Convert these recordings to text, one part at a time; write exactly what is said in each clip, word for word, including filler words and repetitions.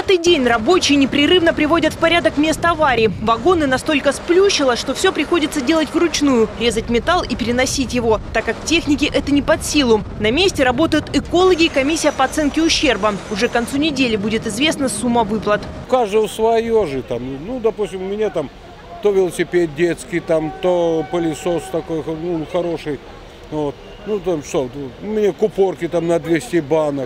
Пятый день рабочие непрерывно приводят в порядок место аварии. Вагоны настолько сплющило, что все приходится делать вручную – резать металл и переносить его, так как технике это не под силу. На месте работают экологи и комиссия по оценке ущерба. Уже к концу недели будет известна сумма выплат. У каждого свое же там. Ну, допустим, у меня там то велосипед детский, там, то пылесос такой, ну, хороший. Вот. Ну, там что, у меня купорки там на двести банок.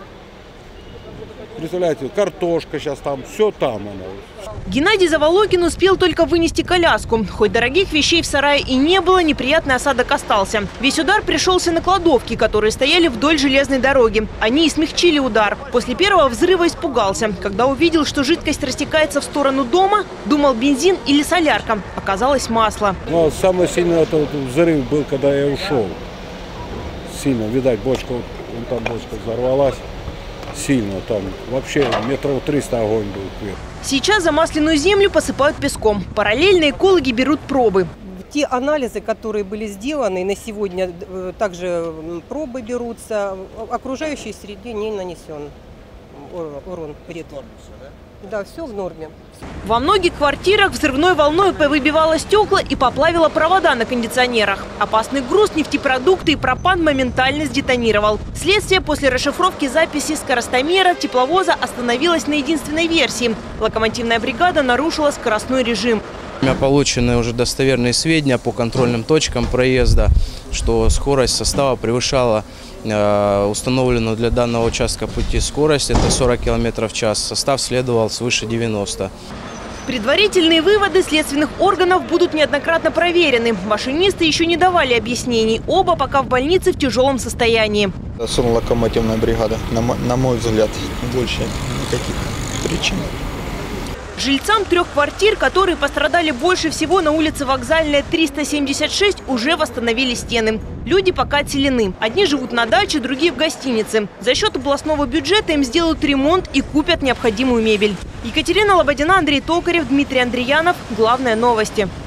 Представляете, картошка сейчас там, все там она. Геннадий Заволокин успел только вынести коляску. Хоть дорогих вещей в сарае и не было, неприятный осадок остался. Весь удар пришелся на кладовки, которые стояли вдоль железной дороги. Они и смягчили удар. После первого взрыва испугался. Когда увидел, что жидкость растекается в сторону дома, думал бензин или солярка. Оказалось масло. Ну, самый сильный это взрыв был, когда я ушел. Сильно, видать, бочка, вон там бочка взорвалась. Сильно там, вообще метров триста огонь был вверх. Сейчас замасленную землю посыпают песком. Параллельно экологи берут пробы. Те анализы, которые были сделаны, на сегодня также пробы берутся. Окружающей среде не нанесен урон, вред. Да, все в норме. Во многих квартирах взрывной волной повыбивало стекла и поплавило провода на кондиционерах. Опасный груз, нефтепродукты и пропан моментально сдетонировал. Следствие после расшифровки записи скоростомера тепловоза остановилось на единственной версии. Локомотивная бригада нарушила скоростной режим. У меня получены уже достоверные сведения по контрольным точкам проезда, что скорость состава превышала э, установленную для данного участка пути скорость, это сорок километров в час. Состав следовал свыше девяноста. Предварительные выводы следственных органов будут неоднократно проверены. Машинисты еще не давали объяснений. Оба пока в больнице в тяжелом состоянии. Локомотивная бригада, на мой, на мой взгляд, больше никаких причин. Жильцам трех квартир, которые пострадали больше всего на улице Вокзальная, триста семьдесят шесть, уже восстановили стены. Люди пока отселены. Одни живут на даче, другие в гостинице. За счет областного бюджета им сделают ремонт и купят необходимую мебель. Екатерина Лободина, Андрей Токарев, Дмитрий Андреянов. Главное новости.